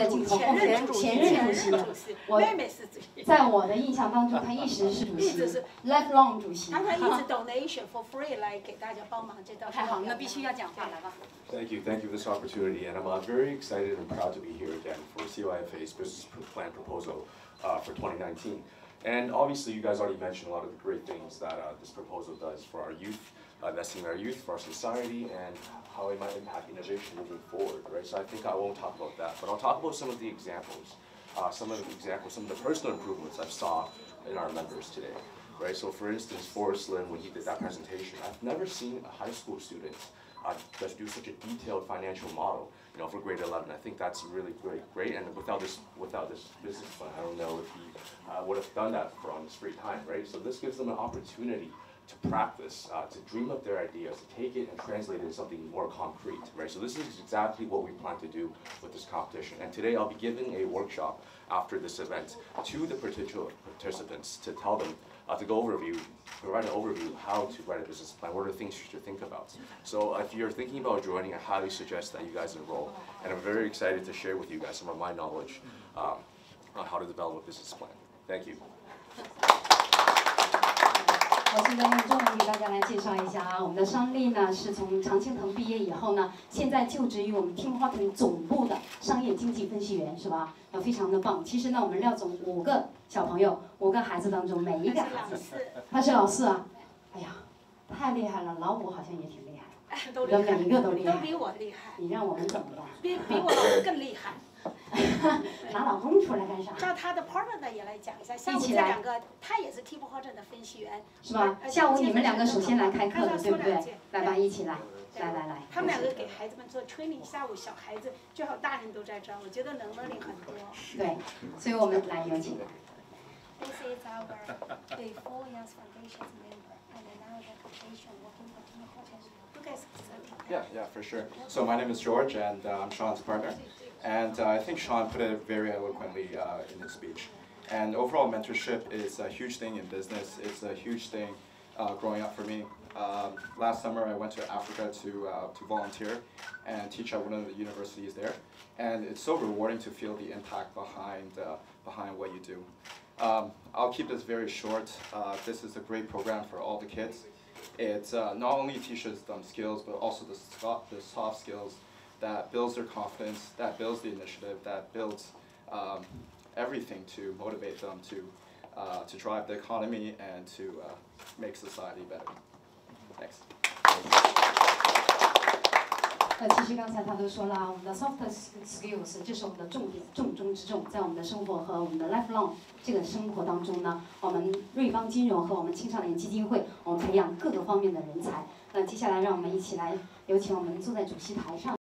在镜头后面，前任主席， 妹妹是主席。 在我的印象当中，他一直是主席 ，lifelong 主席。 他一直 donation for free 来给大家帮忙，这倒是太好，那必须要讲话，来吧。 Thank you for this opportunity, and I'm very excited and proud to be here again for CYFA's business plan proposal for 2019. And obviously, you guys already mentioned a lot of the great things that this proposal does for our youth, investing in our youth, for our society, and how it might impact innovation moving forward, right? So I think I won't talk about that, but I'll talk about some of the examples, some of the personal improvements I saw in our members today, right? So for instance, Forrest Lin, when he did that presentation, I've never seen a high school student just do such a detailed financial model, for grade 11. I think that's really great. And without this business plan, I don't know if he would have done that on his free time, right? So this gives them an opportunity to practice, to dream up their ideas, to take it and translate it into something more concrete, right? So this is exactly what we plan to do with this competition. And today I'll be giving a workshop after this event to the participants to tell them, to provide an overview of how to write a business plan, what are the things you should think about. So if you're thinking about joining, I highly suggest that you guys enroll. And I'm very excited to share with you guys some of my knowledge on how to develop a business plan. Thank you. 我现在用中文给大家来介绍一下啊，我们的商丽呢是从常青藤毕业以后呢，现在就职于我们 Tim Horton 总部的商业经济分析员，是吧？非常的棒。其实呢，我们廖总5个小朋友，5个孩子当中，每一个孩子，他是老四啊，哎呀，太厉害了，老5好像也挺厉害， 都厉害， 每一个都厉害， 都比我厉害。 你让我们怎么办？ 比我老公更厉害。 拿老公出来干啥？ 让他的 partner 也来讲一下，下午这2个，他也是 Tim Horton 的分析员， 是吧？下午你们2个首先来开课的，对不对？来吧，一起来，来。 他们2个给孩子们做 training， 下午小孩子最好大人都在这儿，我觉得能 learning 很多。 对，所以我们来有请。 This is our the 4 years foundation member, and now the foundation working for Tim Horton. You guys. Yeah, for sure. So my name is George, and I'm Sean's partner. And I think Sean put it very eloquently in his speech. And overall mentorship is a huge thing in business. It's a huge thing growing up for me. Last summer I went to Africa to volunteer and teach at one of the universities there. And it's so rewarding to feel the impact behind what you do. I'll keep this very short. This is a great program for all the kids. It not only teaches them skills, but also the soft skills that builds their confidence, that builds the initiative, that builds everything to motivate them to drive the economy and to make society better. Thanks. 其实刚才他都说了，我们的 soft skills 这是我们的重点，重中之重，在我们的生活和我们的 lifelong 这个生活当中呢，我们瑞邦金融和我们青少年基金会，我们培养各个方面的人才。那接下来让我们一起来有请我们坐在主席台上。